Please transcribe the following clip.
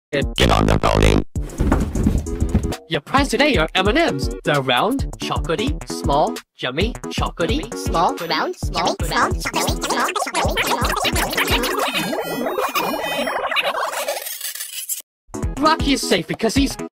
Get on the pony. Your prize today are M&M's. They're round, chocolatey, small, yummy, chocolatey, Small, round, small, round, Rocky is safe because he's